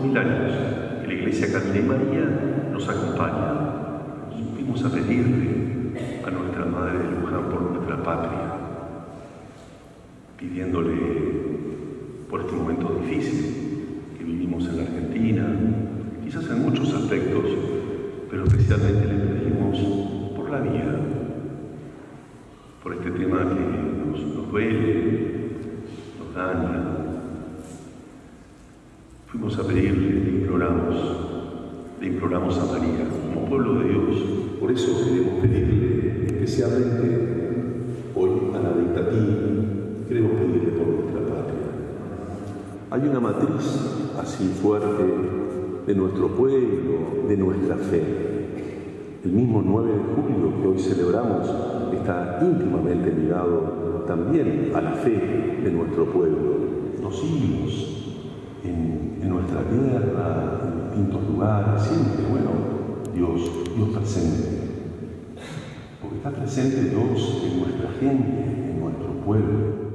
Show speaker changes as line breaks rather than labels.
2000 años que la Iglesia camina y María nos acompaña. Y fuimos a pedirle a nuestra Madre de Luján por nuestra patria, pidiéndole por este momento difícil que vivimos en la Argentina, quizás en muchos aspectos, pero especialmente le pedimos por la vida, por este tema que nos duele, nos daña. Fuimos a pedirle, le imploramos a María, como pueblo de Dios.
Por eso queremos pedirle especialmente hoy a la dictativa, queremos pedirle por nuestra patria. Hay una matriz así fuerte de nuestro pueblo, de nuestra fe. El mismo 9 de julio que hoy celebramos está íntimamente ligado también a la fe de nuestro pueblo. Los siglos en nuestra tierra, en distintos lugares, siempre, Dios presente. Porque está presente Dios en nuestra gente, en nuestro pueblo.